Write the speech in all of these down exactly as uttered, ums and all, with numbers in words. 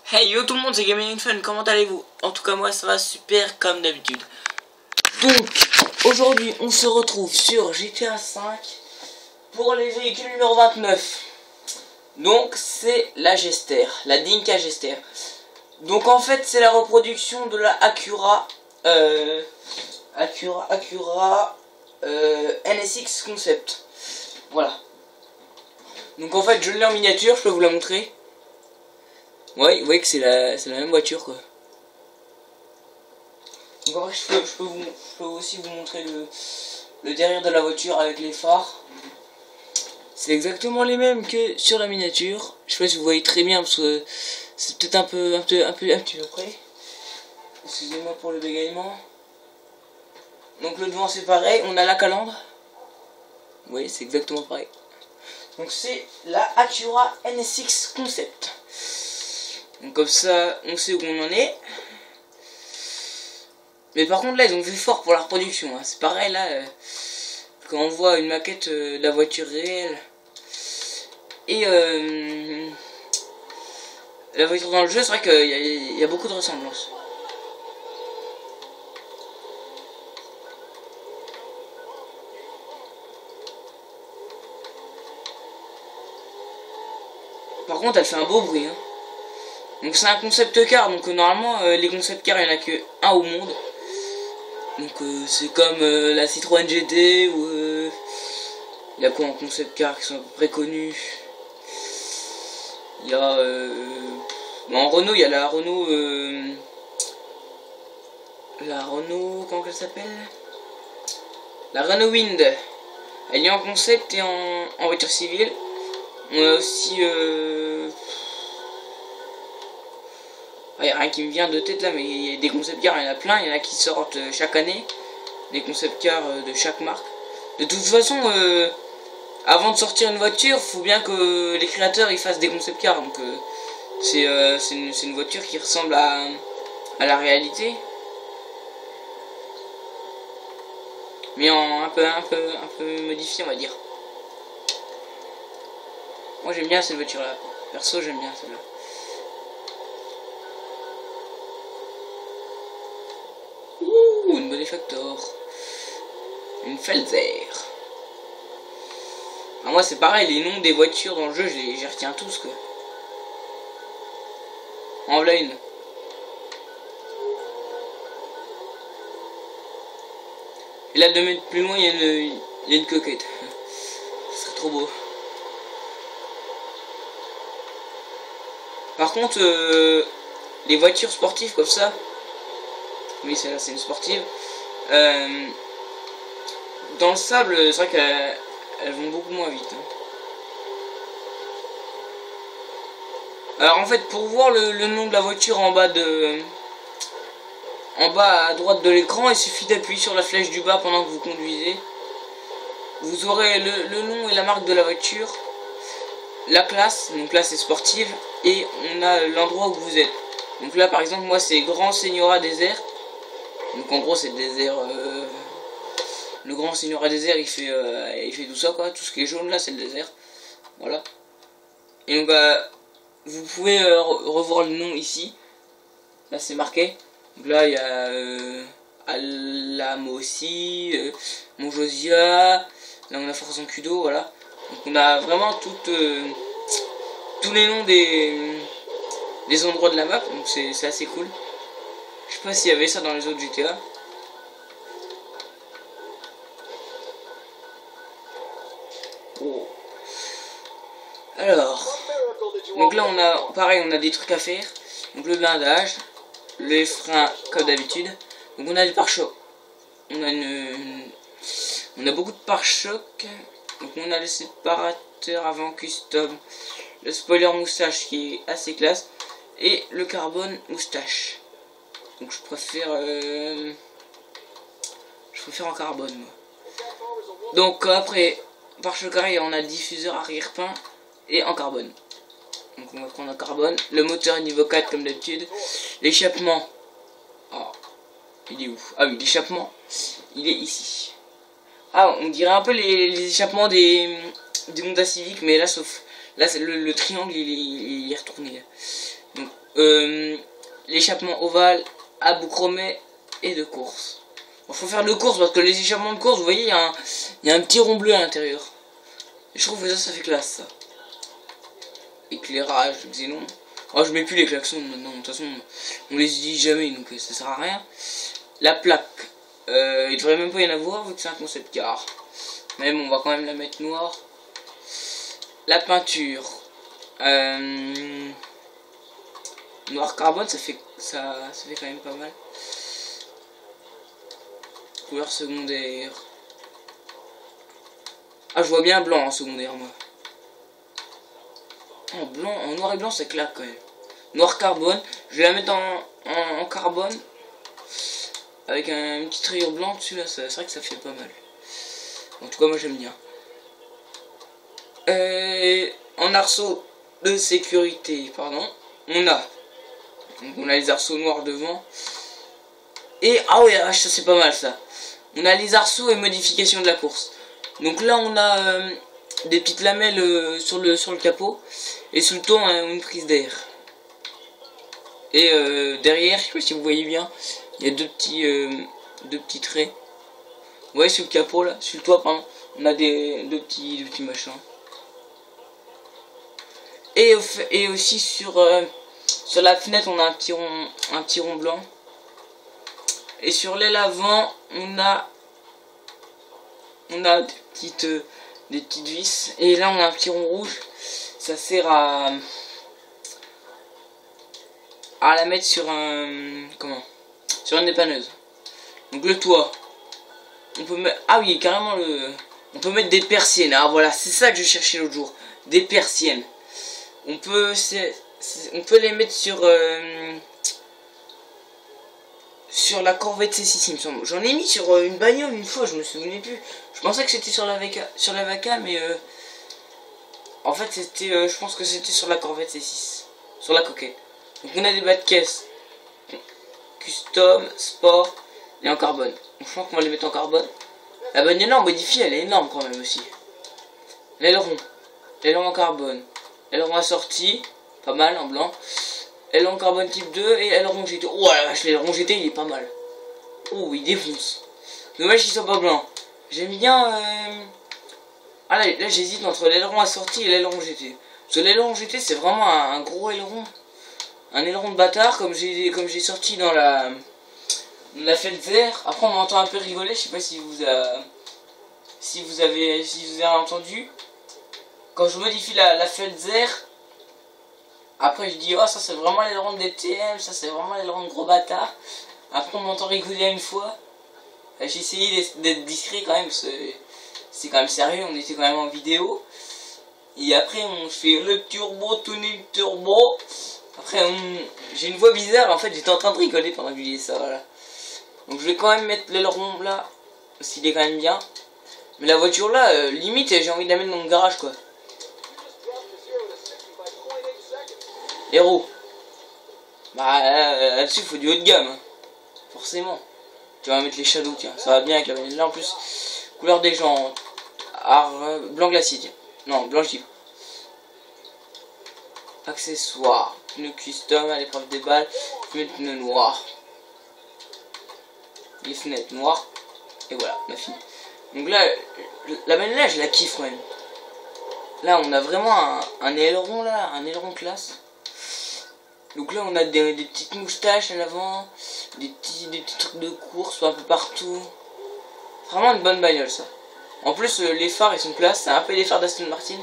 Hey yo tout le monde, c'est Gaming Fun, comment allez-vous? En tout cas moi ça va super comme d'habitude. Donc aujourd'hui on se retrouve sur G T A cinq pour les véhicules numéro vingt-neuf. Donc c'est la Jester, la Dinka Jester. Donc en fait c'est la reproduction de la Acura euh, Acura Acura euh, N S X Concept. Voilà. Donc en fait je l'ai en miniature, je peux vous la montrer. Ouais, vous voyez que c'est la, c'est la même voiture quoi. Donc en fait, je peux, je peux, vous, je peux aussi vous montrer le, le derrière de la voiture avec les phares. C'est exactement les mêmes que sur la miniature. Je sais pas si vous voyez très bien parce que c'est peut-être un peu, un peu, un peu, un petit peu près. Excusez-moi pour le bégaiement. Donc le devant c'est pareil, on a la calandre. Vous voyez, c'est exactement pareil. Donc c'est la Acura N S X Concept. Donc comme ça, on sait où on en est. Mais par contre là, ils ont fait fort pour la reproduction. Hein. C'est pareil là, euh, quand on voit une maquette euh, de la voiture réelle et euh, la voiture dans le jeu, c'est vrai qu'il y, y a beaucoup de ressemblances. Par contre, elle fait un beau bruit. Hein. Donc c'est un concept car, donc euh, normalement euh, les concept cars il n'y en a que un au monde. Donc euh, c'est comme euh, la Citroën G T ou euh, il y a quoi en concept car qui sont à peu près connus. Il y a euh, bon, en Renault il y a la Renault euh, la Renault comment elle s'appelle, la Renault Wind. Elle est en concept et en, en voiture civile. On a aussi euh, il n'y a rien qui me vient de tête là, mais il y a des concept cars, il y en a plein, il y en a qui sortent chaque année, des concept cars de chaque marque. De toute façon, euh, avant de sortir une voiture, faut bien que les créateurs ils fassent des concept cars, donc euh, c'est euh, une, une voiture qui ressemble à, à la réalité, mais en un peu, un peu, un peu modifié on va dire. Moi j'aime bien cette voiture là, perso j'aime bien celle-là. Une Body Factor, une Felzer. Alors moi c'est pareil, les noms des voitures dans le jeu, je les, je les retiens tous quoi. En voilà une. Et là deux mètres plus loin, il y a une, il y a une coquette. Ce serait trop beau. Par contre, euh, les voitures sportives comme ça, oui celle-là c'est une sportive, euh, dans le sable c'est vrai qu'elles elles vont beaucoup moins vite. Hein. Alors en fait pour voir le, le nom de la voiture en bas de en bas à droite de l'écran, il suffit d'appuyer sur la flèche du bas pendant que vous conduisez. Vous aurez le, le nom et la marque de la voiture, la classe, donc là c'est sportive, et on a l'endroit où vous êtes. Donc là par exemple moi c'est Grand Seignorat Désert. Donc en gros c'est le désert, euh, le Grand Seignorat Désert il fait, euh, il fait tout ça quoi, tout ce qui est jaune là c'est le désert. Voilà. Et donc euh, vous pouvez euh, revoir le nom ici. Là c'est marqué. Donc là il y a euh, Alamossi, euh, Montjosia, là on a Force en Cudo, voilà. Donc on a vraiment toutes, euh, tous les noms des, des endroits de la map, donc c'est assez cool. Je sais pas s'il y avait ça dans les autres G T A. Oh. Alors, donc là on a, pareil, on a des trucs à faire. Donc le blindage, les freins comme d'habitude. Donc on a des pare-chocs. On a une, une, on a beaucoup de pare-chocs. Donc on a le séparateur avant custom, le spoiler moustache qui est assez classe, et le carbone moustache. Donc je préfère euh, je préfère en carbone moi. Donc après pare-choc arrière on a le diffuseur arrière peint et en carbone. Donc on va prendre en carbone. Le moteur niveau quatre comme d'habitude. L'échappement, oh, il est où? Ah oui, l'échappement il est ici. Ah, on dirait un peu les, les échappements des, des Honda Civic, mais là sauf là le, le triangle il est, il est retourné là. Donc euh, l'échappement ovale à bout chromé et de course. Il faut faire de course parce que les échappements de course, vous voyez, il y, y a un petit rond bleu à l'intérieur. Et je trouve que ça, ça fait classe, ça. Éclairage, xénon. Oh, je mets plus les klaxons maintenant, de toute façon, on les utilise jamais, donc ça sert à rien. La plaque, euh, il devrait même pas y en avoir vu que c'est un concept car. Mais bon, on va quand même la mettre noire. La peinture, euh, noir carbone, ça fait, ça, ça fait quand même pas mal. Couleur secondaire. Ah, je vois bien blanc en secondaire, moi. En blanc, en noir et blanc, ça claque quand même. Noir carbone, je vais la mettre en, en, en carbone. Avec un, une petite rayure blanche dessus, là, c'est vrai que ça fait pas mal. En tout cas, moi j'aime bien. Euh, en arceau de sécurité, pardon, on a. Donc on a les arceaux noirs devant. Et, ah ouais, ça c'est pas mal ça. On a les arceaux et modification de la course. Donc là on a euh, des petites lamelles euh, sur, le, sur le capot. Et sous le toit on a une prise d'air. Et euh, derrière, je sais pas si vous voyez bien, il y a deux petits, euh, deux petits traits. Vous voyez sur le capot là, sur le toit pardon, on a des deux petits, deux petits machins. Et, et aussi sur, euh, sur la fenêtre on a un petit rond, un petit rond blanc. Et sur l'aile avant on a on a des petites, euh, des petites vis. Et là on a un petit rond rouge. Ça sert à à la mettre sur un comment sur une dépanneuse. Donc le toit, on peut mettre, ah oui carrément le, on peut mettre des persiennes. Ah voilà, c'est ça que je cherchais l'autre jour, des persiennes. On peut, c'est, on peut les mettre sur euh, sur la Corvette C six il me semble. J'en ai mis sur euh, une bagnole une fois, je me souvenais plus. Je pensais que c'était sur la Vaca, sur la Vaca, mais euh, en fait c'était, euh, je pense que c'était sur la Corvette C six, sur la coquette. Donc on a des bas de caisse custom, sport et en carbone. Donc, je pense qu'on va les mettre en carbone. La bagnole en modifie, elle est énorme quand même aussi. L'aileron, l'aileron en carbone, aileron assorti, pas mal en blanc. Aileron carbone type deux et aileron G T. Oh la vache, l'aileron G T il est pas mal. Oh il défonce. Dommage qu'il soit pas blanc. J'aime bien. Euh... Ah là, là j'hésite entre l'aileron assorti et l'aileron G T. Parce que l'aileron G T c'est vraiment un, un gros aileron. Un aileron de bâtard comme j'ai comme j'ai sorti dans la la Felzer. Après on m'entend un peu rigoler, je sais pas si vous a, si vous avez si vous avez entendu. Quand je modifie la, la Felzer, après je dis oh ça c'est vraiment l'aileron de D T M, ça c'est vraiment l'aileron de gros bâtard. Après on m'entend rigoler une fois. J'ai essayé d'être discret quand même, c'est quand même sérieux, on était quand même en vidéo. Et après on fait le turbo, tuning turbo. Après, j'ai une voix bizarre, en fait, j'étais en train de rigoler pendant que je disais ça, voilà. Donc je vais quand même mettre l'aileron là, parce qu'il est quand même bien. Mais la voiture là, euh, limite, j'ai envie de la mettre dans mon garage, quoi. Héros. Bah, là-dessus, il faut du haut de gamme, hein. Forcément. Tu vas mettre les shadows, tiens, ça va bien avec la bagnole. Là, en plus, couleur des jantes. Ar... Blanc glacier, tiens. Non, blanc givre. Accessoires, pneus custom à l'épreuve des balles, je mets le pneu noir, les fenêtres noires, et voilà, on a fini. Donc là, la bagnole là, je la kiffe quand même. Là, on a vraiment un, un aileron là, un aileron classe. Donc là, on a des, des petites moustaches à l'avant, des petits, des petits trucs de course un peu partout. Vraiment une bonne bagnole ça. En plus, euh, les phares ils sont classe, c'est un peu les phares d'Aston Martin.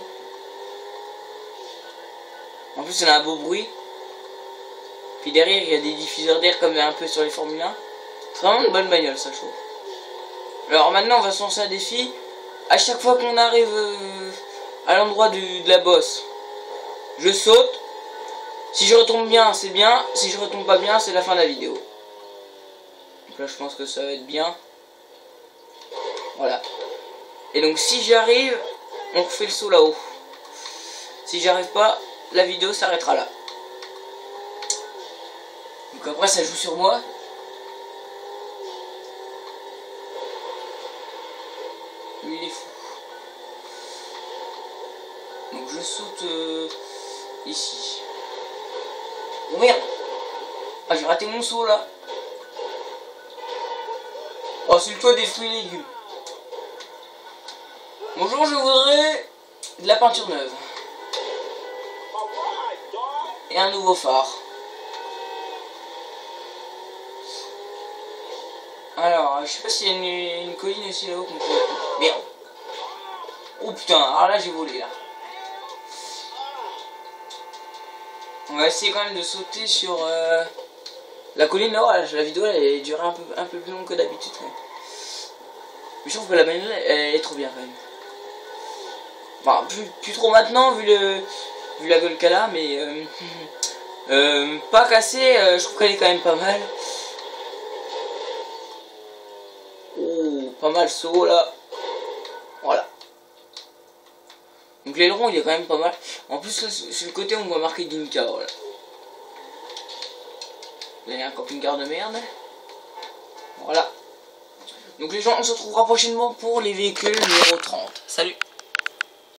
En plus, il a un beau bruit. Puis derrière, il y a des diffuseurs d'air comme un peu sur les Formule un. C'est vraiment une bonne bagnole, ça, je trouve. Alors maintenant, on va se lancer un défi. À chaque fois qu'on arrive euh, à l'endroit de la bosse, je saute. Si je retombe bien, c'est bien. Si je retombe pas bien, c'est la fin de la vidéo. Donc là, je pense que ça va être bien. Voilà. Et donc, si j'y arrive, on refait le saut là-haut. Si j'y arrive pas, la vidéo s'arrêtera là. Donc après ça joue sur moi. Lui il est fou. Donc je saute euh, ici. Oh merde. Ah, j'ai raté mon saut là. Oh, c'est le toit des fruits et légumes. Bonjour, je voudrais de la peinture neuve. Et un nouveau phare. Alors, je sais pas s'il y a une, une colline aussi là-haut qu'on peut... Merde. Oh putain, alors là j'ai volé là. On va essayer quand même de sauter sur euh, la colline là. Ouais, la vidéo elle est durée un peu, un peu plus long que d'habitude. Mais je trouve que la bagnole elle est trop bien quand même. Enfin, plus, plus trop maintenant vu le vu la gueule qu'elle a, mais euh, euh, pas cassée, euh, je trouve qu'elle est quand même pas mal. Oh, pas mal saut là. Voilà. Donc l'aileron il est quand même pas mal. En plus là, sur le côté on voit marqué Ginka. Voilà. Il y a un camping-car de merde. Voilà. Donc les gens on se retrouvera prochainement pour les véhicules numéro trente. Salut.